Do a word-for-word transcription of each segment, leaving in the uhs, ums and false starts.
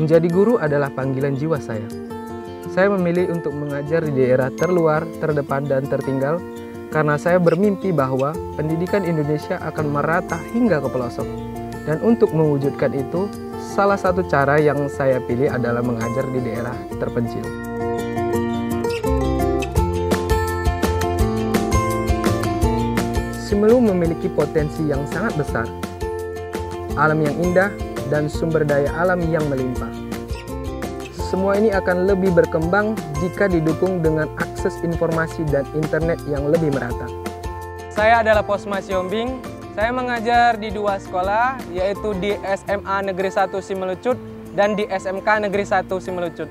Menjadi guru adalah panggilan jiwa saya. Saya memilih untuk mengajar di daerah terluar, terdepan, dan tertinggal karena saya bermimpi bahwa pendidikan Indonesia akan merata hingga ke pelosok. Dan untuk mewujudkan itu, salah satu cara yang saya pilih adalah mengajar di daerah terpencil. Simelu memiliki potensi yang sangat besar, alam yang indah, dan sumber daya alam yang melimpah. Semua ini akan lebih berkembang jika didukung dengan akses informasi dan internet yang lebih merata. Saya adalah Posma Siombing. Saya mengajar di dua sekolah, yaitu di S M A Negeri satu Simelucut dan di S M K Negeri satu Simelucut.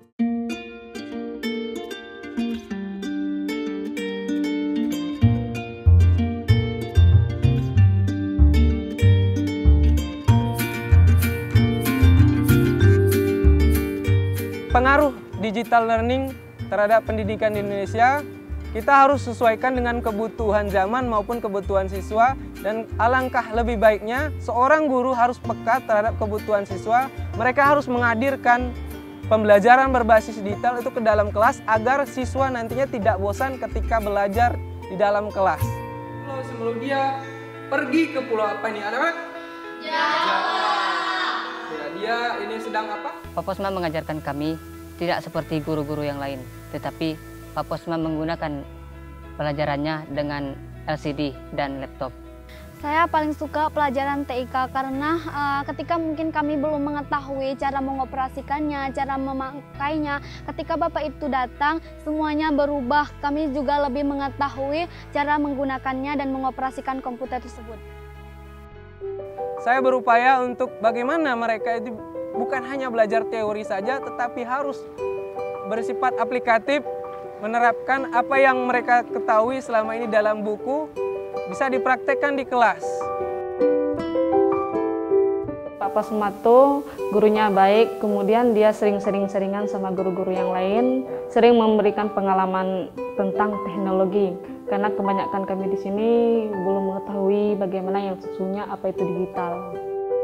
Pengaruh digital learning terhadap pendidikan di Indonesia, kita harus sesuaikan dengan kebutuhan zaman maupun kebutuhan siswa, dan alangkah lebih baiknya seorang guru harus peka terhadap kebutuhan siswa. Mereka harus menghadirkan pembelajaran berbasis digital itu ke dalam kelas agar siswa nantinya tidak bosan ketika belajar di dalam kelas. Kalau sebelum dia pergi ke pulau apa ini, anak-anak? Jawa. Ya, dia ini sedang apa? Pak Posma mengajarkan kami tidak seperti guru-guru yang lain, tetapi Pak Posma menggunakan pelajarannya dengan L C D dan laptop. Saya paling suka pelajaran T I K karena uh, ketika mungkin kami belum mengetahui cara mengoperasikannya, cara memakainya, ketika Bapak itu datang semuanya berubah. Kami juga lebih mengetahui cara menggunakannya dan mengoperasikan komputer tersebut. Saya berupaya untuk bagaimana mereka itu bukan hanya belajar teori saja, tetapi harus bersifat aplikatif, menerapkan apa yang mereka ketahui selama ini dalam buku, bisa dipraktekkan di kelas. Pak Posma tuh gurunya baik, kemudian dia sering-sering-seringan sama guru-guru yang lain, sering memberikan pengalaman tentang teknologi. Karena kebanyakan kami di sini belum mengetahui bagaimana yang sesungguhnya apa itu digital.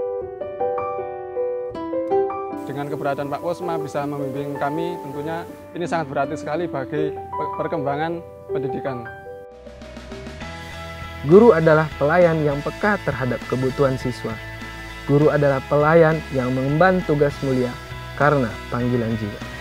Dengan keberadaan Pak Posma bisa membimbing kami, tentunya ini sangat berarti sekali bagi perkembangan pendidikan. Guru adalah pelayan yang peka terhadap kebutuhan siswa. Guru adalah pelayan yang mengemban tugas mulia karena panggilan jiwa.